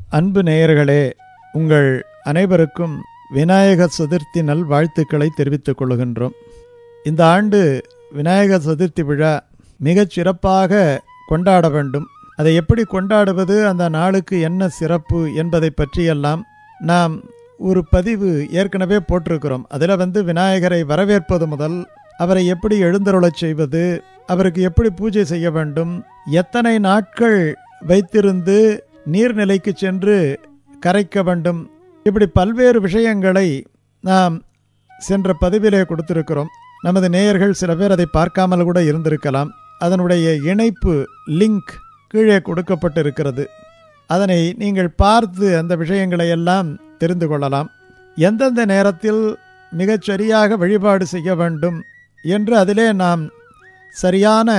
அன்பு நேயர்களே, உங்கள் அனைவருக்கும் விநாயகர் சதுர்த்தி நல் வாழ்த்துக்களை தெரிவித்துக் கொள்கின்றோம். இந்த ஆண்டு விநாயகர் சதுர்த்தி விழா மிகச் சிறப்பாக கொண்டாட வேண்டும். அதை எப்படி கொண்டாடுவது, அந்த நாளுக்கு என்ன சிறப்பு என்பதை பற்றியெல்லாம் நாம் ஒரு பதிவு ஏற்கனவே போட்டிருக்கிறோம். அதில் விநாயகரை வரவேற்பது முதல் அவரை எப்படி எழுந்தருளச் செய்வது, அவருக்கு எப்படி பூஜை செய்ய வேண்டும், எத்தனை நாட்கள் வைத்திருந்து நீர்நிலைக்கு சென்று கரைக்க வேண்டும், இப்படி பல்வேறு விஷயங்களை நாம் சென்ற பதிவிலே கொடுத்திருக்கிறோம். நமது நேயர்கள் சில பேர் அதை பார்க்காமல் கூட இருந்திருக்கலாம். அதனுடைய இணைப்பு லிங்க் கீழே கொடுக்கப்பட்டிருக்கிறது. அதனை நீங்கள் பார்த்து அந்த விஷயங்களை எல்லாம் தெரிந்து கொள்ளலாம். எந்தெந்த நேரத்தில் மிகச் சரியாக வழிபாடு செய்ய வேண்டும் என்று அதிலே நாம் சரியான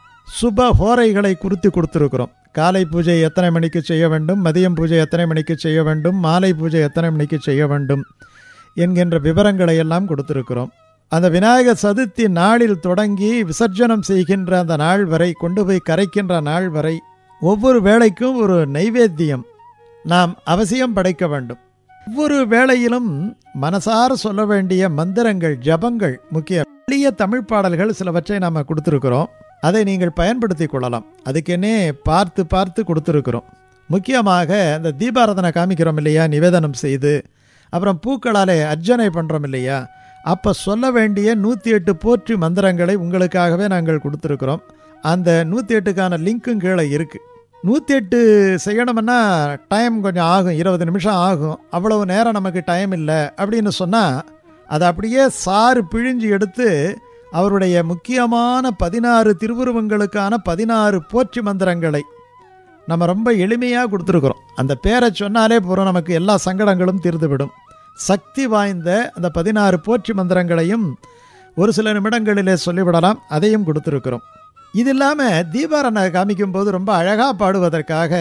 சுப ஹோரைகளை குறித்து கொடுத்திருக்கிறோம். காலை பூஜை எத்தனை மணிக்கு செய்ய வேண்டும், மதியம் பூஜை எத்தனை மணிக்கு செய்ய வேண்டும், மாலை பூஜை எத்தனை மணிக்கு செய்ய வேண்டும் என்கின்ற விவரங்களை எல்லாம் கொடுத்திருக்கிறோம். அந்த விநாயகர் சதுர்த்தி நாளில் தொடங்கி விசர்ஜனம் செய்கின்ற அந்த நாள் வரை, கொண்டு போய் கரைக்கின்ற நாள் வரை ஒவ்வொரு வேளைக்கும் ஒரு நைவேத்தியம் நாம் அவசியம் படைக்க வேண்டும். ஒவ்வொரு வேளையிலும் மனசார சொல்ல வேண்டிய மந்திரங்கள், ஜபங்கள் முக்கிய. எளிய தமிழ் பாடல்கள் சிலவற்றை நாம் கொடுத்துருக்கிறோம். அதை நீங்கள் பயன்படுத்தி கொள்ளலாம். அதுக்கென்னே பார்த்து பார்த்து கொடுத்துருக்குறோம். முக்கியமாக இந்த தீபாராதனை காமிக்கிறோம் இல்லையா, நிவேதனம் செய்து அப்புறம் பூக்களாலே அர்ச்சனை பண்ணுறோம் இல்லையா, அப்போ சொல்ல வேண்டிய 108 போற்றி மந்திரங்களை உங்களுக்காகவே நாங்கள் கொடுத்துருக்குறோம். அந்த 108க்கான லிங்க்கும் கீழே இருக்குது. 108 செய்யணும்னா டைம் கொஞ்சம் ஆகும், 20 நிமிஷம் ஆகும். அவ்வளவு நேரம் நமக்கு டைம் இல்லை அப்படின்னு சொன்னால் அதை அப்படியே சாறு பிழிஞ்சு எடுத்து அவருடைய முக்கியமான 16 திருவுருவங்களுக்கான 16 போற்றி மந்திரங்களை நம்ம ரொம்ப எளிமையாக கொடுத்துருக்குறோம். அந்த பேரை சொன்னாலே போகிறோம், நமக்கு எல்லா சங்கடங்களும் தீர்ந்துவிடும். சக்தி வாய்ந்த அந்த 16 போற்றி மந்திரங்களையும் ஒரு சில நிமிடங்களிலே சொல்லிவிடலாம். அதையும் கொடுத்துருக்குறோம். இது இல்லாமல் தீபாராதனை காமிக்கும்போது ரொம்ப அழகாக பாடுவதற்காக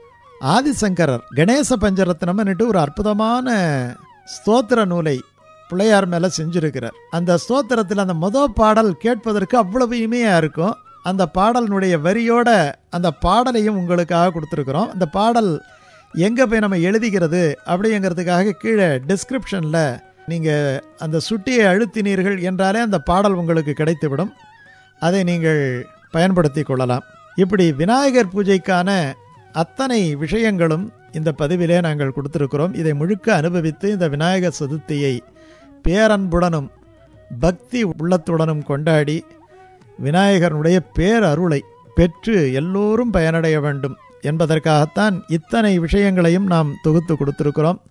ஆதிசங்கரர் கணேச பஞ்சரத்னம்னுட்டு ஒரு அற்புதமான ஸ்தோத்திர நூலை பிள்ளையார் மேலே செஞ்சுருக்கிறார். அந்த ஸ்தோத்திரத்தில் அந்த முதல் பாடல் கேட்பதற்கு அவ்வளவு இனிமையாக இருக்கும். அந்த பாடலினுடைய வரியோட அந்த பாடலையும் உங்களுக்காக கொடுத்துருக்குறோம். அந்த பாடல் எங்கே போய் நம்ம எழுதிக்கிறது அப்படிங்கிறதுக்காக கீழே டிஸ்கிரிப்ஷனில் நீங்கள் அந்த சுட்டியை அழுத்தினீர்கள் என்றாலே அந்த பாடல் உங்களுக்கு கிடைத்துவிடும். அதை நீங்கள் பயன்படுத்தி கொள்ளலாம். இப்படி விநாயகர் பூஜைக்கான அத்தனை விஷயங்களும் இந்த பதிவிலே நாங்கள் கொடுத்துருக்கிறோம். இதை முழுக்க அனுபவித்து இந்த விநாயகர் சதுர்த்தியை பேரன்புடனும் பக்தி உள்ளத்துடனும் கொண்டாடி விநாயகனுடைய பேரருளை பெற்று எல்லோரும் பயனடைய வேண்டும் என்பதற்காகத்தான் இத்தனை விஷயங்களையும் நாம் தொகுத்து கொடுத்திருக்கிறோம்.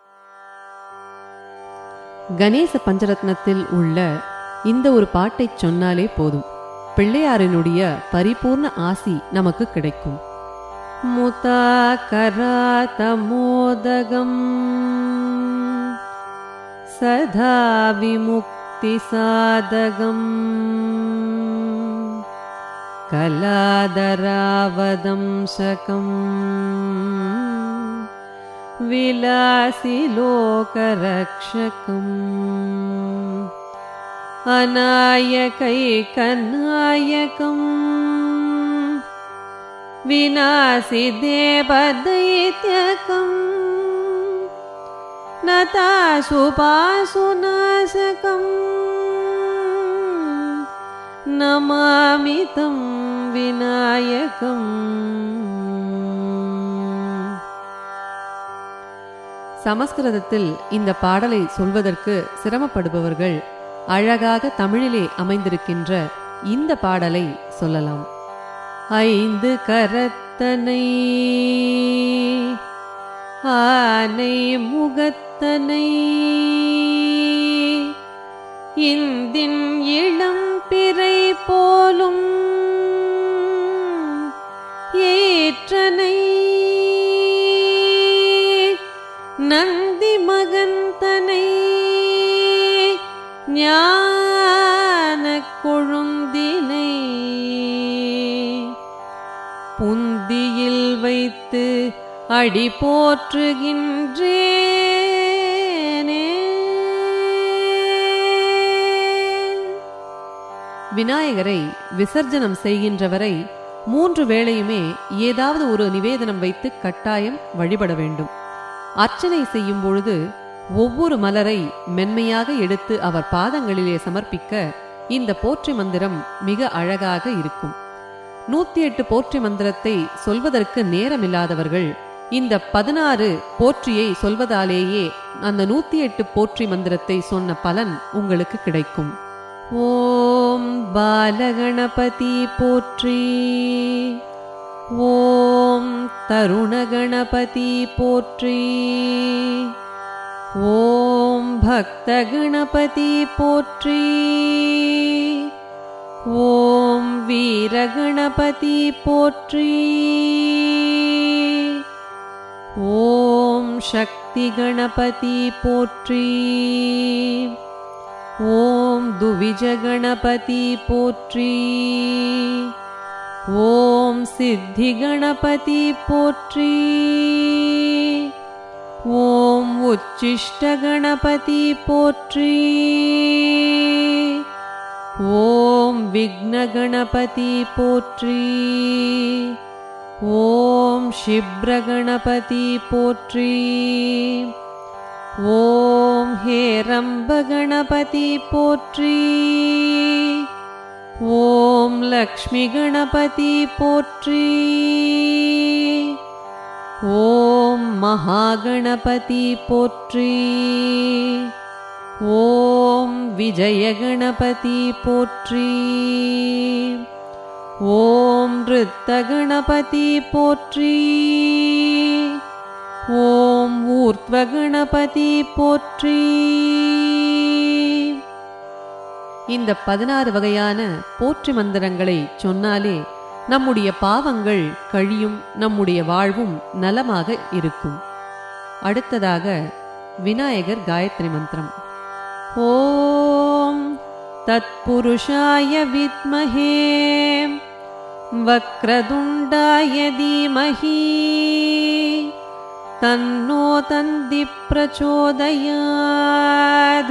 கணேச பஞ்சரத்னத்தில் உள்ள இந்த ஒரு பாட்டை சொன்னாலே போதும், பிள்ளையாரினுடைய பரிபூர்ண ஆசி நமக்கு கிடைக்கும். முதாகராத மோதகம் சதா விமுக்தி சாதகம் கலாதராவதம்சகம் விலாசி லோகரக்ஷகம் அநாயகைகநாயகம் விநாசி தேவதைத்யகம் நதாசுபாசுநாசகம் நமாமிதம் விநாயகம். சமஸ்கிருதத்தில் இந்த பாடலை சொல்வதற்கு சிரமப்படுபவர்கள் அழகாக தமிழிலே அமைந்திருக்கின்ற இந்த பாடலை சொல்லலாம். 5 கரத்தனை ஆனை முகத்தனை இந்தின் இளம் பிறை போலும் ஏற்றனை நந்தி மகந்தனை ஞான கொழுந்தினை புந்தியில் வைத்து அடி போற்றுகின்றேனே. விநாயகரை விசர்ஜனம் செய்கின்றவரை 3 வேளையுமே ஏதாவது ஒரு நிவேதனம் வைத்து கட்டாயம் வழிபட வேண்டும். அர்ச்சனை செய்யும் பொழுது ஒவ்வொரு மலரை மென்மையாக எடுத்து அவர் பாதங்களிலே சமர்ப்பிக்க இந்த போற்றி மந்திரம் மிக அழகாக இருக்கும். 108 போற்றி மந்திரத்தை சொல்வதற்கு நேரமில்லாதவர்கள் இந்த 16 போற்றியை சொல்வதாலேயே அந்த 108 போற்றி மந்திரத்தை சொன்ன பலன் உங்களுக்கு கிடைக்கும். ஓம் பாலகணபதி போற்றி, ஓம் தருணகணபதி போற்றி, ஓம் பக்தகணபதி போற்றி, ஓம் வீரகணபதி போற்றி, ஓம் சக்தி கணபதி போற்றி, ஓம் துவிஜ கணபதி போற்றி, ஓம் சித்தி கணபதி போற்றி, ஓம் உச்சிஷ்ட கணபதி போற்றி, ஓம் விக்ன கணபதி போற்றி, ஓம் சிப்ர கணபதி போற்றி, ஓம் ஹேரம்ப கணபதி போற்றி, ஓம் லக்ஷ்மி கணபதி போற்றி, ஓம் மகாகணபதி போற்றி, ஓம் விஜய கணபதி போற்றி, ஓம் ரித்த கணபதி போற்றி, ஓம் ஊர்த்வ கணபதி போற்றி. இந்த 16 வகையான போற்றி மந்திரங்களை சொன்னாலே நம்முடைய பாவங்கள் கழியும், நம்முடைய வாழ்வும் நலமாக இருக்கும். அடுத்ததாக விநாயகர் காயத்ரி மந்திரம். ஓம் தத்புருஷாய வித்மஹே வக்ரதுண்டாய தீமஹி தன்னோ தந்தி பிரச்சோதயாத்.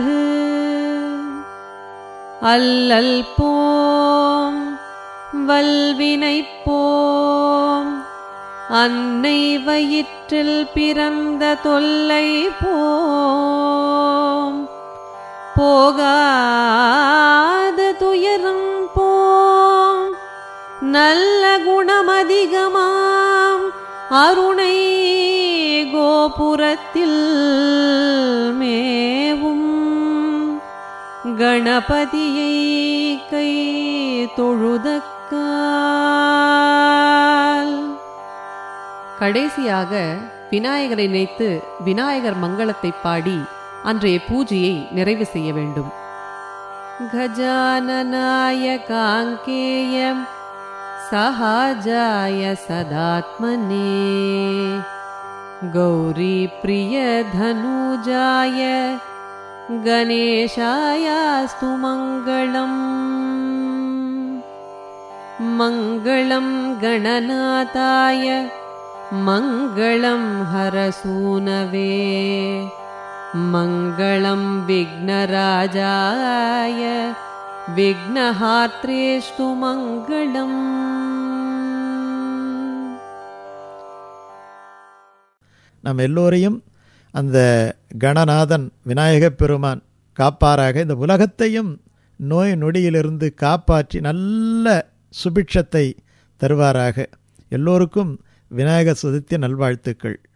அல்லல் போம் வல்வினை போம், அன்னை வயிற்றில் பிறந்த தொல்லை போம், போகாத துயரம் போம், நல்ல குணமதிகமாம் அருணை கோபுரத்தில் மேவும் கணபதியை கை தொழுதக்கால். கடைசியாக விநாயகரை நினைத்து விநாயகர் மங்களத்தை பாடி அன்றைய பூஜையை நிறைவு செய்ய வேண்டும். கஜானனாய காங்கேயம் சஹாஜாய சதாத்மனே கௌரி பிரிய தனுஜாய கணேசாயாஸ்து மங்களம். மங்களம் கணநாதாய மங்களம் ஹரசூனவே மங்களம் விக்னராஜாய விக்னஹாத்ரேஷ்டு மங்களம். நம் எல்லோரையும் அந்த கணநாதன் விநாயகப் பெருமான் காப்பாராக. இந்த உலகத்தையும் நோய் நொடியிலிருந்து காப்பாற்றி நல்ல சுபிட்சத்தை தருவாராக. எல்லோருக்கும் விநாயகர் சதுர்த்தி நல்வாழ்த்துக்கள்.